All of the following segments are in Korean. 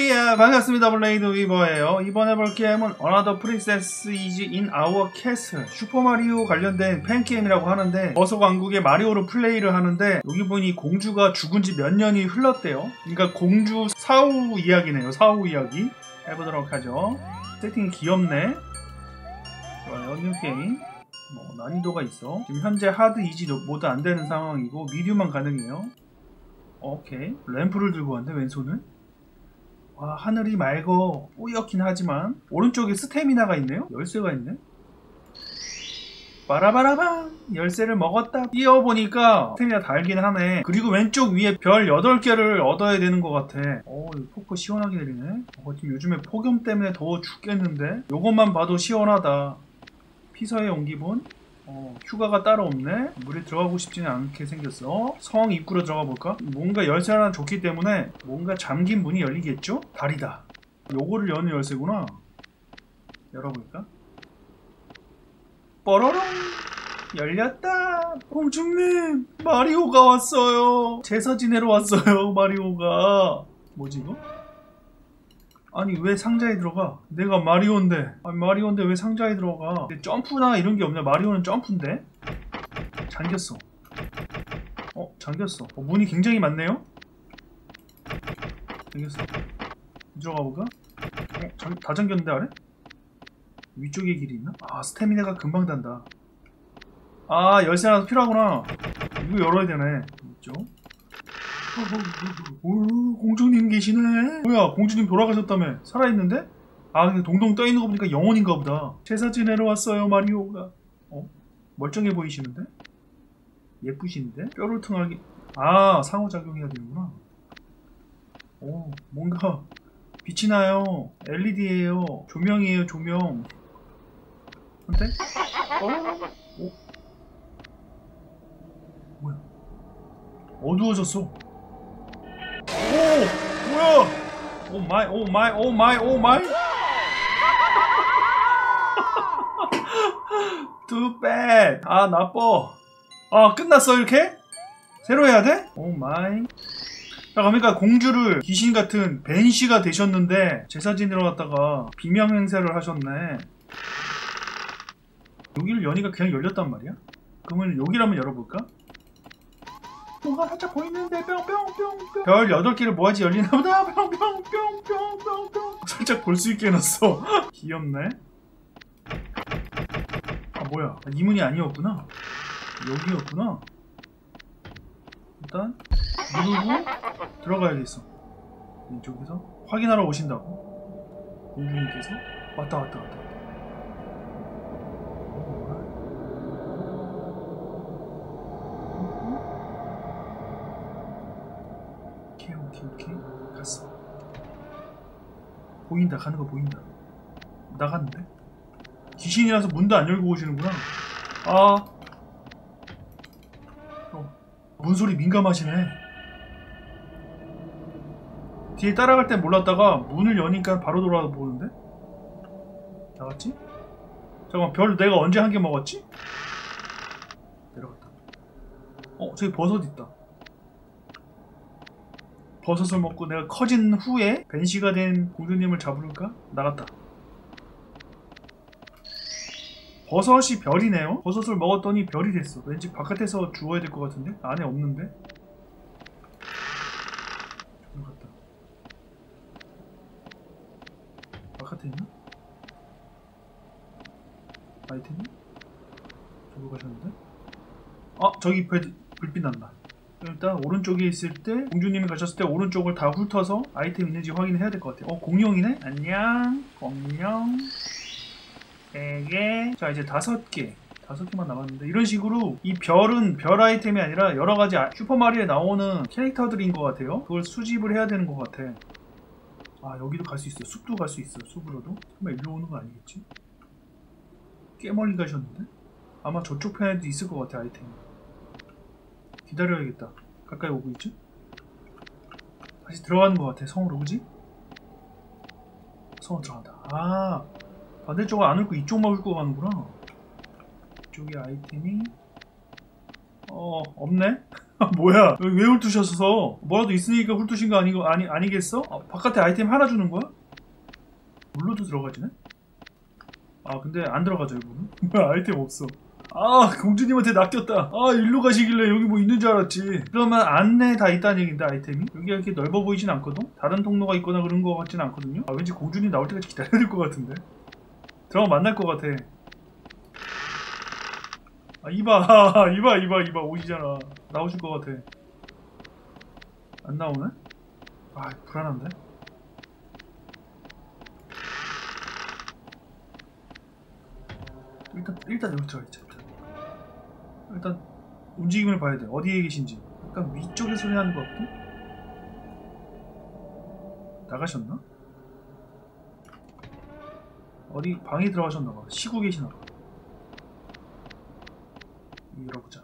예, 반갑습니다. 블레이드 위버예요. 이번에 볼 게임은 Another Princess is in Our Castle, 슈퍼마리오 관련된 팬게임이라고 하는데 어서 왕국의 마리오로 플레이를 하는데 여기 보니 공주가 죽은 지 몇 년이 흘렀대요. 그러니까 공주 사후 이야기네요. 사후 이야기 해보도록 하죠. 세팅이 귀엽네. 좋아요. 뉴 게임. 난이도가 있어. 지금 현재 하드, 이지 모두 안 되는 상황이고 미디움만 가능해요. 오케이. 램프를 들고 왔네, 왼손을. 와, 하늘이 맑어. 뿌옇긴 하지만 오른쪽에 스태미나가 있네요. 열쇠가 있네. 빠라바라방, 열쇠를 먹었다. 뛰어보니까 스태미나 달긴 하네. 그리고 왼쪽 위에 별 8개를 얻어야 되는 것 같아. 이 폭포 시원하게 내리네. 지금 요즘에 폭염 때문에 더워 죽겠는데 요것만 봐도 시원하다. 피서의 온기본. 휴가가 따로 없네. 물에 들어가고 싶지는 않게 생겼어. 성 입구로 들어가 볼까? 뭔가 열쇠 하나 줬기 때문에 뭔가 잠긴 문이 열리겠죠? 다리다. 요거를 여는 열쇠구나. 열어볼까? 뽀로롱! 열렸다. 공주님, 마리오가 왔어요. 제사 지내러 왔어요. 마리오가. 뭐지 이거? 아니 왜 상자에 들어가? 내가 마리오인데. 아니 마리오인데 왜 상자에 들어가? 점프나 이런 게 없냐? 마리오는 점프인데? 잠겼어. 잠겼어. 문이 굉장히 많네요? 잠겼어. 들어가 볼까? 다 잠겼는데 아래? 위쪽에 길이 있나? 아, 스태미나가 금방 단다. 아, 열쇠 하나 필요하구나. 이거 열어야 되네. 이쪽. 공주님 계시네. 뭐야, 공주님 돌아가셨다며. 살아있는데? 아, 근데 동동 떠있는 거 보니까 영혼인가 보다. 제사 지내러 왔어요, 마리오가. 멀쩡해 보이시는데? 예쁘신데? 뼈를 통하게. 아, 상호작용해야 되는구나. 뭔가 빛이 나요. LED예요. 조명이에요, 조명. 근데? 뭐야? 어두워졌어. 뭐야? 오마이. Too bad. 아, 나빠. 아, 끝났어, 이렇게? 새로 해야 돼? 오마이. 자, 그러니까 공주를 귀신 같은 벤시가 되셨는데 제사 지내러 갔다가 비명 행세를 하셨네. 여기를 여니까 그냥 열렸단 말이야? 그러면 여기를 한번 열어볼까? 뭐가 살짝 보이는데 뿅뿅뿅뿅. 별 8개를 모아지 열리나보다. 뿅뿅뿅뿅뿅뿅. 살짝 볼 수 있게 해놨어. 귀엽네. 아, 뭐야, 이 문이 아니었구나. 여기였구나. 일단 누르고 들어가야겠어. 이쪽에서 확인하러 오신다고. 공주님께서 왔다. 오케이. 갔어. 보인다. 가는 거 보인다. 나갔는데? 귀신이라서 문도 안 열고 오시는구나. 문소리 민감하시네. 뒤에 따라갈 땐 몰랐다가 문을 여니까 바로 돌아보는데? 나갔지? 잠깐만, 별 내가 언제 한 개 먹었지? 내려갔다. 저기 버섯 있다. 버섯을 먹고 내가 커진 후에 벤시가 된 공주님을 잡을까? 나갔다. 버섯이 별이네요? 버섯을 먹었더니 별이 됐어. 왠지 바깥에서 주워야 될 것 같은데? 안에 없는데? 저기 갔다. 바깥에 있나? 아이템이? 저기 가셨는데? 저기 불빛 난다. 일단 오른쪽에 있을 때 공주님이 가셨을 때 오른쪽을 다 훑어서 아이템 있는지 확인해야 될 것 같아. 공룡이네? 안녕. 공룡 3개. 자, 이제 5개만 남았는데, 이런 식으로 이 별은 별 아이템이 아니라 여러가지 슈퍼마리오에 나오는 캐릭터들인 것 같아요. 그걸 수집을 해야 되는 것 같아. 아, 여기도 갈 수 있어. 숲도 갈 수 있어. 숲으로도. 설마 일로 오는 거 아니겠지? 꽤 멀리 가셨는데? 아마 저쪽 편에도 있을 것 같아, 아이템이. 기다려야겠다. 가까이 오고 있죠? 다시 들어가는 것 같아. 성으로. 그지? 성으로 들어간다. 아, 반대쪽을 안 훑고 이쪽만 훑고 가는구나. 이쪽에 아이템이 없네? 뭐야? 여기 왜 훑으셨어? 뭐라도 있으니까 훑으신 거 아니겠어? 바깥에 아이템 하나 주는 거야? 물로도 들어가지네? 아 근데 안 들어가죠 이거는? 뭐야 아이템 없어. 아 공주님한테 낚였다. 아 일로 가시길래 여기 뭐 있는 줄 알았지. 그러면 안내 다 있다는 얘긴데 아이템이? 여기가 이렇게 넓어 보이진 않거든? 다른 통로가 있거나 그런 거 같진 않거든요? 아 왠지 공주님 나올 때까지 기다려야 될 것 같은데? 들어가 만날 것 같아. 아 이봐 오시잖아. 나오실 것 같아. 안 나오네? 아 불안한데? 일단 여기 들어가 있자. 일단 움직임을 봐야 돼. 어디에 계신지. 약간 위쪽에 소리 나는 것 같고. 나가셨나? 어디 방에 들어가셨나봐. 쉬고 계시나봐. 열어보자.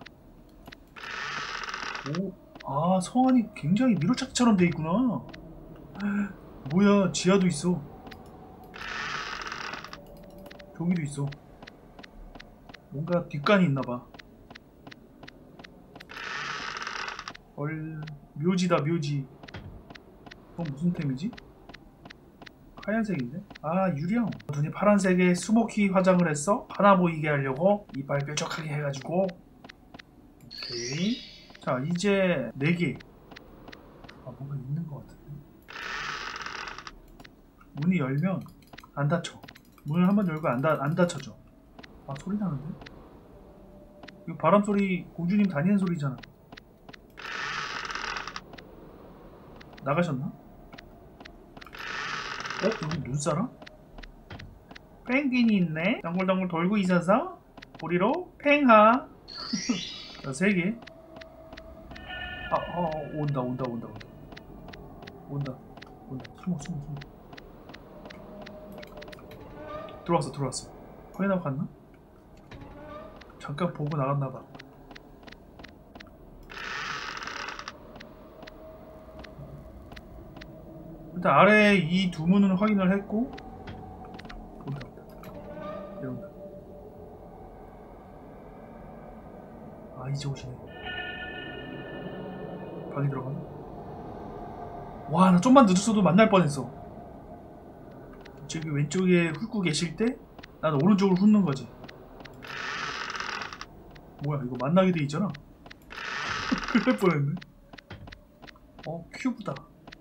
오, 아 성안이 굉장히 미로찾기처럼 돼 있구나. 뭐야 지하도 있어. 저기도 있어. 뭔가 뒷간이 있나봐. 묘지다 묘지. 무슨 템이지? 하얀색인데? 아 유령. 눈이 파란색에 스모키 화장을 했어? 하나 보이게 하려고 이빨 뾰족하게 해가지고. 오케이. 자 이제 4개. 아 뭔가 있는 것 같은데. 문이 열면 안 닫혀. 문을 한번 열고 안 닫혀져. 아 소리 나는데? 이거 바람소리 공주님 다니는 소리잖아. 나가셨나? 여기 눈사람? 펭귄이 있네? 덩글덩글 돌고 있어서 우리로 팽하. 자 3개. 온다. 숨어. 들어왔어. 확인하고 갔나? 잠깐 보고 나갔나봐. 일단 아래 이 두 문은 확인을 했고. 온다. 이런다. 아 이제 오시네. 방에 들어가네. 와 나 좀만 늦었어도 만날 뻔했어. 저기 왼쪽에 훑고 계실 때 난 오른쪽으로 훑는 거지. 뭐야 이거 만나게 돼 있잖아. 그럴 뻔했네. 큐브다.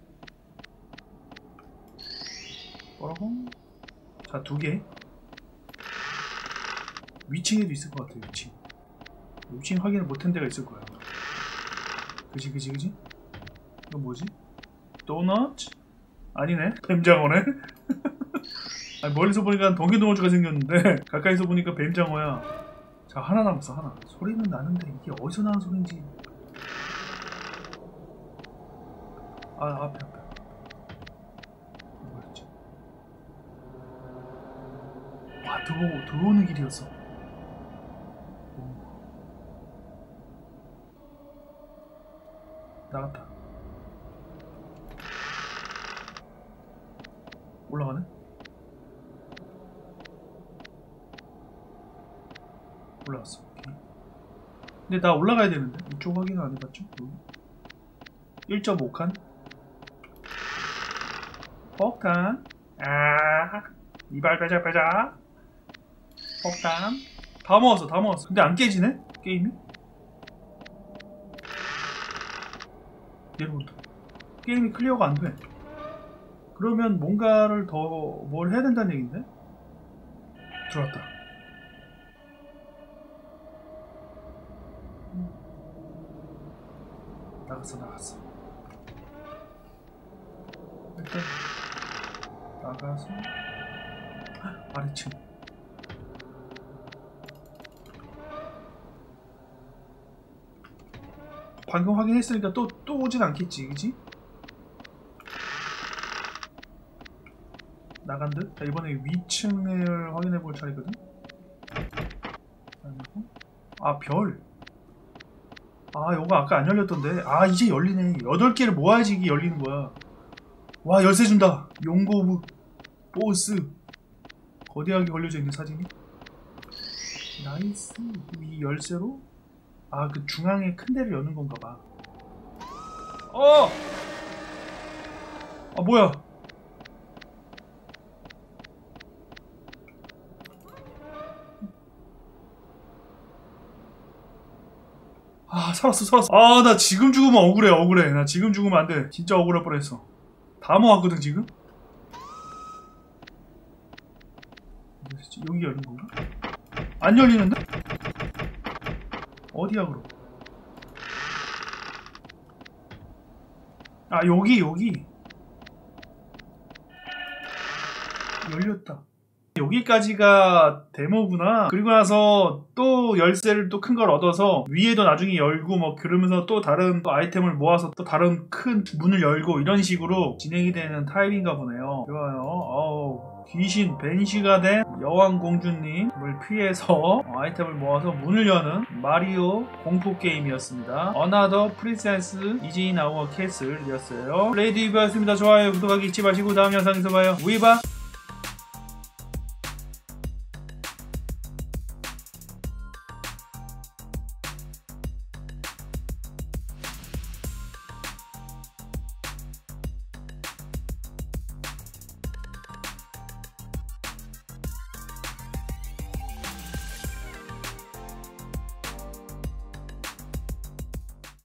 뭐라고? 자 2개. 위층에도 있을 것 같아. 위층 확인을 못한 데가 있을 거야. 그지? 이거 뭐지? 도넛? 아니네. 뱀장어네. 아니, 멀리서 보니까 동계동어주가 생겼는데 가까이서 보니까 뱀장어야. 자 하나 남았어. 하나. 소리는 나는데 이게 어디서 나는 소리인지. 앞에 뭐였지? 와 들어오는 길이었어. 나갔다. 올라가네? 올라왔어. 오케이. 근데 나 올라가야 되는데 이쪽 확인을 안 해봤죠? 1.5칸 폭탄. 이발 빼자. 폭탄. 다 모았어. 근데 안 깨지네? 게임이? 얘로부터 게임이 클리어가 안 돼. 그러면 뭔가를 더 뭘 해야 된다는 얘긴데? 들어왔다. 나갔어. 일단 나가서 아래층. 방금 확인했으니까 또 오진 않겠지, 그지? 나간 듯? 자, 이번에 위층을 확인해볼 차례거든? 별. 요거 아까 안 열렸던데. 이제 열리네. 8개를 모아야지 이게 열리는 거야. 와, 열쇠 준다. 용고 오브 보스. 거대하게 걸려져 있는 사진이. 나이스. 이 열쇠로 아, 그 중앙에 큰 데를 여는 건가 봐. 어! 아, 뭐야? 아, 살았어. 아, 나 지금 죽으면 억울해. 나 지금 죽으면 안 돼. 진짜 억울할 뻔했어. 다 모았거든, 지금? 여기 열린 건가? 안 열리는데? 어디야, 그럼? 아, 여기. 열렸다. 여기까지가 데모구나. 그리고 나서 또 열쇠를 또 큰 걸 얻어서 위에도 나중에 열고 뭐 그러면서 또 다른 또 아이템을 모아서 또 다른 큰 문을 열고 이런 식으로 진행이 되는 타입인가 보네요. 좋아요. 귀신 벤시가 된 여왕공주님을 피해서 아이템을 모아서 문을 여는 마리오 공포 게임이었습니다. Another Princess is in our Castle 이었어요. 레이드 위버였습니다. 좋아요, 구독하기 잊지 마시고 다음 영상에서 봐요. 위바.